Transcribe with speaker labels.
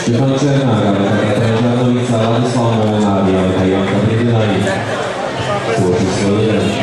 Speaker 1: Wykończona Żarnowica, Władysław Mołonawia, Michał Kaprytynaj, złożył swoje ręce.